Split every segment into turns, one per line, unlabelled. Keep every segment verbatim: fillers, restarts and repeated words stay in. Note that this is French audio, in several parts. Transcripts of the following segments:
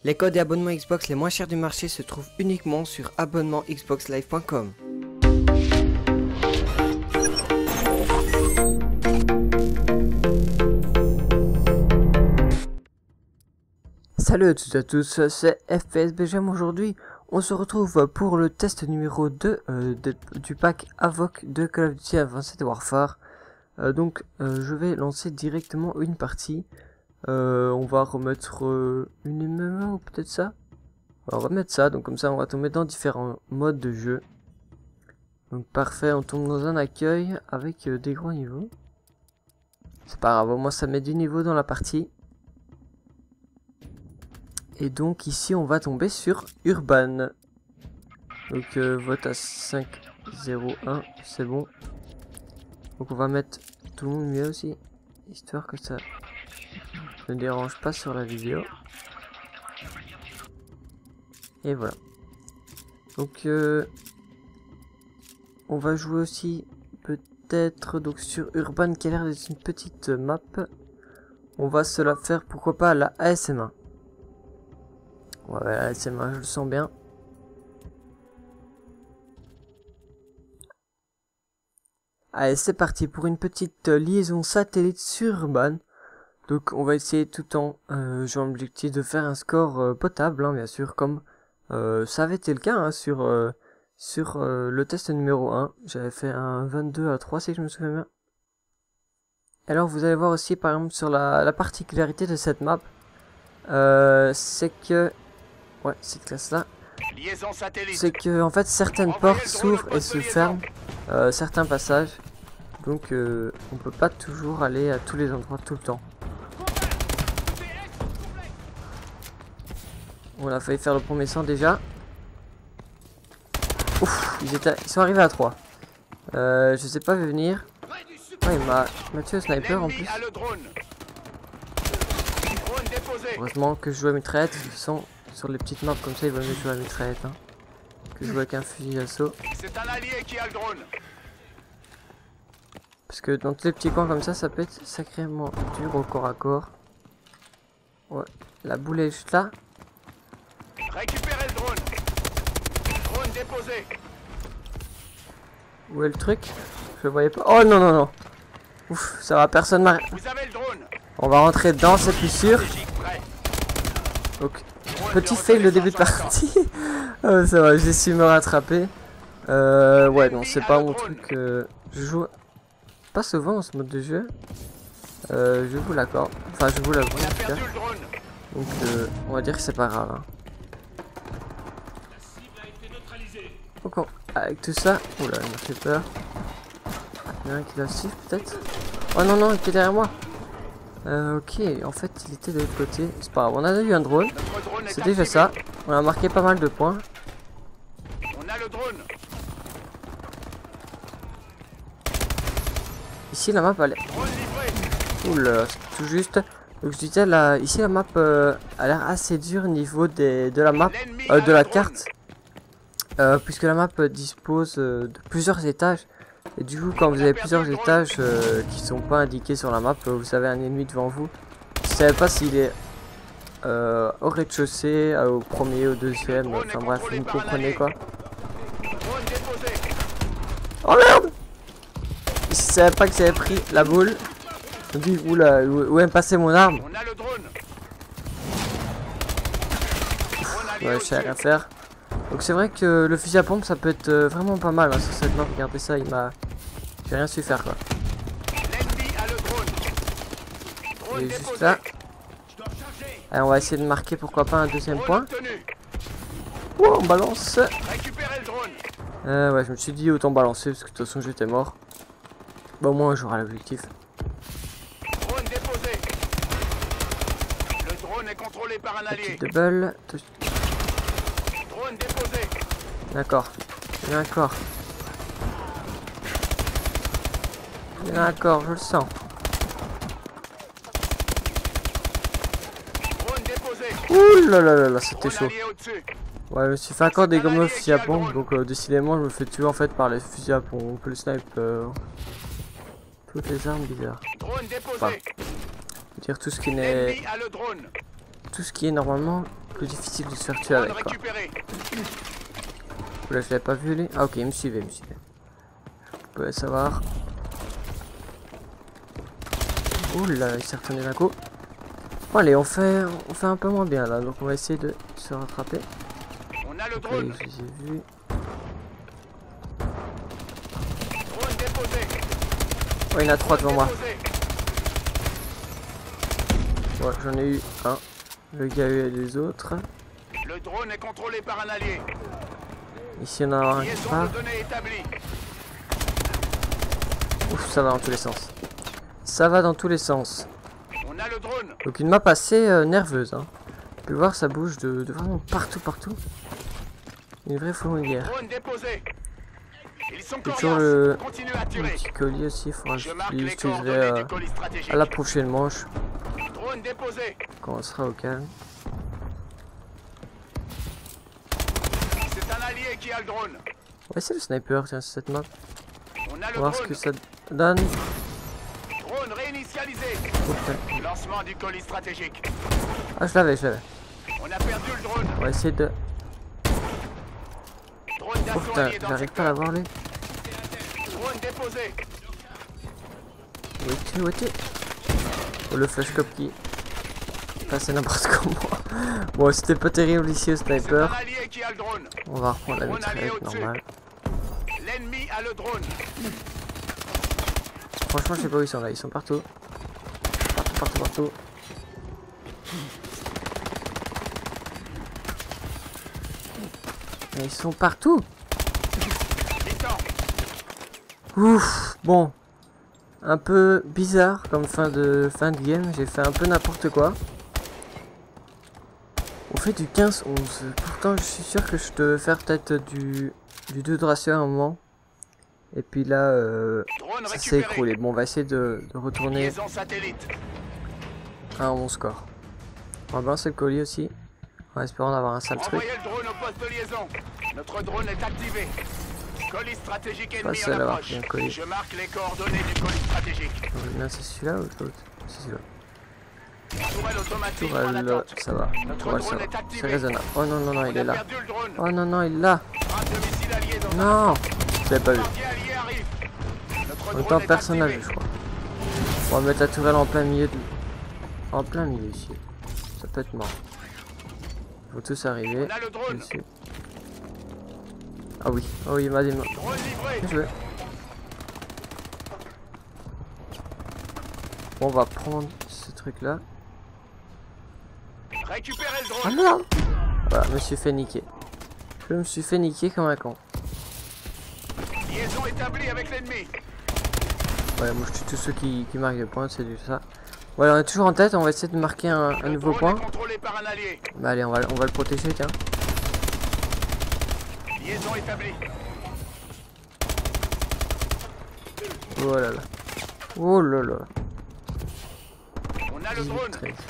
Les codes et abonnements Xbox les moins chers du marché se trouvent uniquement sur abonnement xbox live point com. Salut à toutes et à tous, c'est F P S B G M. Aujourd'hui, on se retrouve pour le test numéro deux euh, de, du pack Avoc de Call of Duty Advanced Warfare. Euh, donc, euh, je vais lancer directement une partie. Euh, on va remettre euh, une M M A ou peut-être ça. On va remettre ça, donc comme ça on va tomber dans différents modes de jeu. Donc parfait, on tombe dans un accueil avec euh, des gros niveaux. C'est pas grave, au moins ça met du niveau dans la partie. Et donc ici on va tomber sur Urban. Donc euh, vote à cinq zéro un, c'est bon. Donc on va mettre tout le monde mieux aussi, histoire que ça ne dérange pas sur la vidéo. Et voilà. Donc euh, on va jouer aussi peut-être donc sur Urban qui a l'air d'être une petite map. On va se la faire pourquoi pas à la A S M un. Ouais, la A S M un je le sens bien. Allez, c'est parti pour une petite liaison satellite sur Urban. Donc on va essayer tout en euh, jouant l'objectif de faire un score euh, potable, hein, bien sûr, comme euh, ça avait été le cas hein, sur, euh, sur euh, le test numéro un. J'avais fait un vingt-deux à trois si je me souviens bien. Alors vous allez voir aussi par exemple sur la, la particularité de cette map, euh, c'est que... Ouais, cette classe là. C'est que en fait certaines portes s'ouvrent et se ferment, euh, certains passages. Donc euh, on peut pas toujours aller à tous les endroits tout le temps. On a failli faire le premier sang déjà. Ouf, ils, étaient, ils sont arrivés à trois. Euh, je sais pas venir. Oh, il m'a tué au sniper en plus. Heureusement que je joue à mitraillette. Ils sont sur les petites maps comme ça, il vaut mieux jouer à mitraillette. Hein, que jouer avec un fusil d'assaut. Parce que dans tous les petits coins comme ça, ça peut être sacrément dur au corps à corps. Ouais, la boule est juste là.
Récupérez le drone. Drone déposé.
Où est le truc? Je le voyais pas. Oh non non non. Ouf, ça va, personne m'a...
Vous avez le drone.
On va rentrer dedans, c'est plus sûr. Donc, petit fail le début de partie. Oh, ça va, j'ai su me rattraper. Euh, ouais, non, c'est pas mon truc. Euh, je joue pas souvent dans ce mode de jeu. Euh, je vous l'accorde. Enfin, je vous l'avoue en tout cas. Donc, euh, on va dire que c'est pas grave. Hein. Donc, on, avec tout ça. Oula, il m'a fait peur. Il y en a un qui doit suivre peut-être. Oh non, non, il était derrière moi. Euh, ok, en fait, il était de l'autre côté. C'est pas grave, on a eu un drone. C'est déjà ça. On a marqué pas mal de points.
On a le drone.
Ici, la map, elle est... Oula, c'est tout juste. Donc, je disais, là, ici, la map euh, a l'air assez dure au niveau des, de la map, euh, de la carte. Euh, puisque la map euh, dispose euh, de plusieurs étages. Et du coup, quand vous avez plusieurs étages euh, qui sont pas indiqués sur la map, euh, vous avez un ennemi devant vous. Vous savez pas s'il est euh, au rez-de-chaussée, euh, au premier, au deuxième. Enfin bref, vous me comprenez quoi. Oh merde! Je savais pas que j'avais pris la boule. Je me dis, oula, où est passé mon arme? Ouais, je sais rien faire. Donc c'est vrai que le fusil à pompe ça peut être euh, vraiment pas mal hein, sur cette map. Regardez ça, il m'a... J'ai rien su faire quoi. Il est juste là. Allez, on va essayer de marquer pourquoi pas un deuxième point. Oh, on balance. Euh, ouais, je me suis dit autant balancer parce que de toute façon j'étais mort. Bon, au moins j'aurai l'objectif. Petit double. D'accord. Il y en a encore. Il y en a encore, je le sens. Ouh là là là là, c'était chaud. Ouais, je me suis fait encore des gommes au fusil à pompe, donc euh, décidément je me fais tuer en fait par les fusils à pompe, le snipe, euh, toutes les armes bizarres. Enfin, dire tout ce qui n'est tout ce qui est normalement plus difficile de se faire tuer avec, quoi. Là, je l'avais pas vu, lui. Ah, ok, il me suivait, il me suivait. Vous pouvez savoir. Oula, il s'est retourné d'un coup. Bon, allez, on fait, on fait un peu moins bien, là. Donc, on va essayer de se rattraper.
On a le
Donc,
drone.
là, je les ai vus.
Drone déposé.
Oh, il y en a trois devant moi.
Déposé.
Ouais, j'en ai eu un. Le gars a eu les autres.
Le drone est contrôlé par un allié.
Ici, on a un qui
Liaison
part.
de données établie.
Ouf, ça va dans tous les sens. Ça va dans tous les sens.
On a le drone.
Donc une map assez euh, nerveuse. Hein. Tu peux voir, ça bouge de, de vraiment partout, partout. Une vraie fourmilière.
Drone déposé. Ils sont
Toujours
coriaces.
le,
Continue à
le
tirer.
petit collier aussi. Il faudra que
Je
je
marque les
l'utiliserai
coordonnées
euh,
du colis stratégique.
à la prochaine manche.
Drone déposé.
Quand on sera au calme.
C'est un allié qui a le drone.
On va essayer le sniper, tiens, sur cette map.
On a
On
le
va voir ce
drone.
que ça donne.
Drone réinitialisé.
Oh, putain.
Lancement du colis stratégique.
Ah, je l'avais, je l'avais.
On a perdu le drone.
On va essayer de...
Drone
Oh
d'assaut
putain,
allié dans le
j'arrive pas à l'avoir lui.
Drone déposé.
Où es-tu, où es-tu? Oh, le flashcop qui... passait n'importe comment. Bon, c'était pas terrible ici au
C'est un
sniper.
allié qui a le drone.
On va reprendre la
Drone allié
mitraillette
au-dessus.
normale.
L'ennemi a le drone.
Franchement, je sais pas où ils sont là, ils sont partout. Partout, partout, partout. Mais ils sont partout.
Victor.
Ouf, bon. Un peu bizarre comme fin de fin de game, j'ai fait un peu n'importe quoi. On fait du quinze onze. Pourtant, je suis sûr que je devais faire peut-être du, du deux de ratio à un moment. Et puis là, euh,
Drone
ça s'est
récupéré.
écroulé. Bon, on va essayer de, de retourner
Liaison satellite.
à un bon score. On va balancer le colis aussi, en espérant d'avoir un sale truc.
Envoyez le drone au poste de liaison. Notre drone est activé. Colis stratégique ennemi
Facile
en
à avoir
approche.
pris un colis.
Je marque les coordonnées du colis stratégique.
Non, c'est celui-là ou l'autre? C'est celui-là.
Tourelle automatique en
Tourelle,
attente.
ça va.
Notre
Tourelle, ça
drone
va.
est activé.
C'est raisonnable. Oh non, non, non, il
On
est
a
là.
perdu le drone.
Oh non, non, il est là.
Un domicile allié dans un
Non, je l'avais pas vu.
Bombardier allié arrive. Notre drone
Autant
est
personne n'a
activé.
vu, je crois. On va mettre la tourelle en plein milieu de... En plein milieu ici. Ça peut être mort. Ils vont tous arriver.
On a le drone.
Dessus. Ah oui, oh oui, il m'a dit...
Drone livré.
Bien joué. Bon, on va prendre ce truc là.
Récupérez le
Ah
drone.
merde! Voilà, je me suis fait niquer. Je me suis fait niquer comme un con.
Liaison établie avec l'ennemi.
Ouais, moi je tue tous ceux qui, qui marquent des points, c'est du ça. Voilà, on est toujours en tête, on va essayer de marquer un, un
Le
nouveau
drone
point.
est contrôlé par un allié.
Bah allez, on va, on va le protéger, tiens.
Liaison établie.
Oh là là. Oh là là.
On a le
dix-huit,
drone.
treize.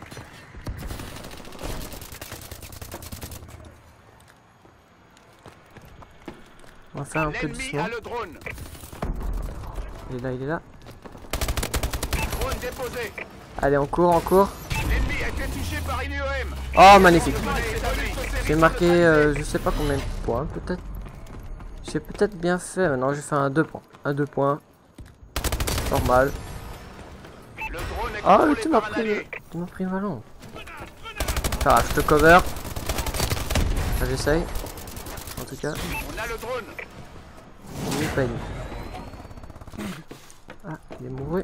On va faire un peu
L'ennemi
doucement.
a le drone.
Il est là, il est là.
Drone déposé.
Allez, on court, on court.
L'ennemi a été touché par une U E M.
Oh, magnifique.
Drone établi.
J'ai marqué, euh, je sais pas combien de points, peut-être. J'ai peut-être bien fait. Maintenant, j'ai fait un deux points. Un deux points. Normal.
Le drone est
Ah,
contrôlé
tu m'as
par un
pris, le...
allié.
tu m'as pris le ballon. Ah, je te cover. Ah, j'essaye. En tout cas,
On a le drone.
il n'est pas dit. Ah, il est mouru.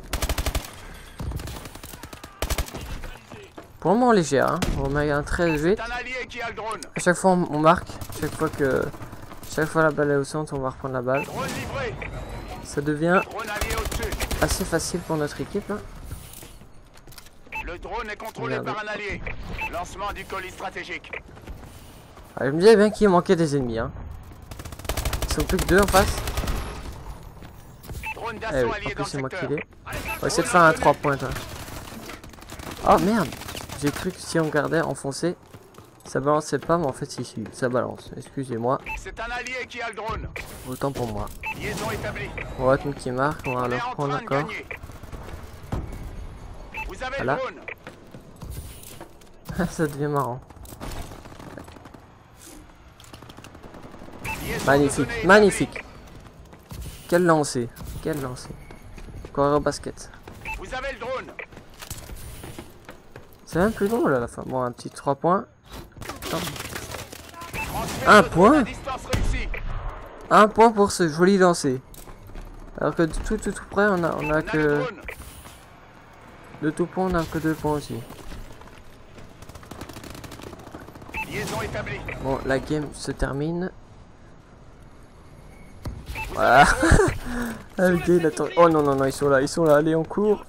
Pour le moment léger, hein. On met un treize huit.
C'est un allié qui a le drone.
À chaque fois on, on marque. Chaque fois que chaque fois la balle est au centre, on va reprendre la balle.
Drone livré.
Ça devient
Drone allié au-dessus.
assez facile pour notre équipe. Hein.
Le drone est contrôlé
Regardez.
par un allié. Lancement du colis stratégique.
Ah, je me disais bien qu'il manquait des ennemis. Hein. Ils sont plus que deux en face.
Drone
Eh
d'assaut
oui, en
allié dans
plus
le
c'est moi qui
secteur.
l'ai. On va essayer de faire un trois points. Hein. Oh merde. J'ai cru que si on gardait enfoncé, ça balançait pas, mais en fait si, si ça balance. Excusez-moi,
C'est un allié qui a le drone.
autant pour moi.
Liaison établie.
On va attendre qu'il marque, on va
On
le
est en
reprendre
train de
encore.
gagner. Vous avez
Voilà.
le drone.
Ça devient marrant.
Liaison
Magnifique,
de données
magnifique. Quel lancer, quel lancer. Coureur au basket.
établie. Vous avez le drone.
C'est même plus drôle à la fin. Bon, un petit trois points. Non.
Transfert
Un
de drone
point
à distance réussie.
Un point pour ce joli lancer. Alors que de tout tout tout près, on a, on
On
a
a le
que...
drone.
De tout point, on a que deux points aussi.
Liaison établie.
Bon, la game se termine. Voilà. Ah, le gars, il attend. Oh non, non, non, ils sont là, ils sont là. Allez, on court.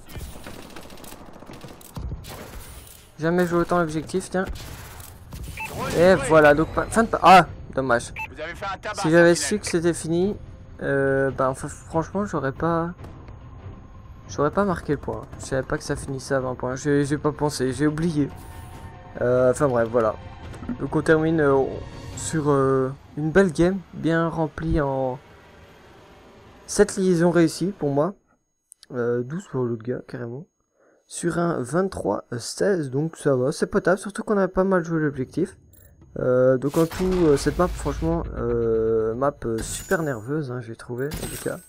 Jamais joué autant l'objectif, tiens.
Drone
Et
livré.
voilà, donc pas- fin de... pa- Ah, dommage.
Vous avez fait un tabac.
Si j'avais
sentinelle.
su que c'était fini, euh, bah enfin, franchement, j'aurais pas... J'aurais pas marqué le point. Je savais pas que ça finissait à vingt points. J'ai j'ai pas pensé, j'ai oublié. Euh, Enfin bref, voilà. Donc on termine euh, sur euh, une belle game, bien remplie en sept liaisons réussies pour moi. Euh, douze pour l'autre gars, carrément. Sur un vingt-trois seize, donc ça va, c'est potable, surtout qu'on a pas mal joué l'objectif. Euh, donc en tout, euh, cette map, franchement, euh, map euh, super nerveuse, hein, j'ai trouvé, en tout cas.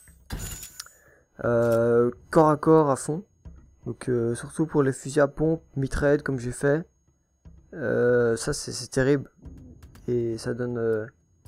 Euh, corps à corps à fond. Donc euh, surtout pour les fusils à pompe, mitraillettes comme j'ai fait. Euh, ça c'est terrible. Et ça donne... Euh,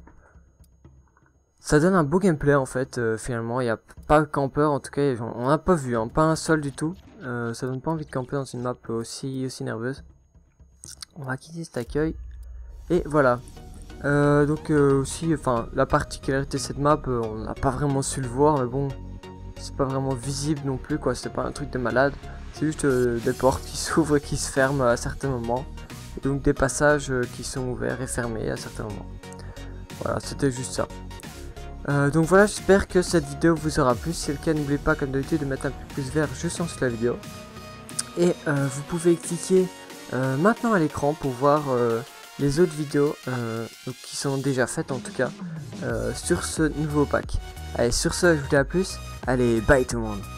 ça donne un beau gameplay en fait, euh, finalement. Il n'y a pas de campeur, en tout cas, on n'a pas vu, hein, pas un seul du tout. Euh, ça donne pas envie de camper dans une map aussi, aussi nerveuse. On va quitter cet accueil. Et voilà. Euh, donc euh, aussi, enfin, la particularité de cette map, euh, on n'a pas vraiment su le voir, mais bon, c'est pas vraiment visible non plus, quoi. C'est pas un truc de malade. C'est juste euh, des portes qui s'ouvrent et qui se ferment à certains moments. Et donc des passages euh, qui sont ouverts et fermés à certains moments. Voilà, c'était juste ça. Euh, donc voilà, j'espère que cette vidéo vous aura plu. Si c'est le cas, n'oubliez pas comme d'habitude de mettre un petit pouce vert juste en dessous de la vidéo. Et euh, vous pouvez cliquer euh, maintenant à l'écran pour voir euh, les autres vidéos euh, donc, qui sont déjà faites en tout cas euh, sur ce nouveau pack. Allez, sur ce, je vous dis à plus. Allez, bye tout le monde.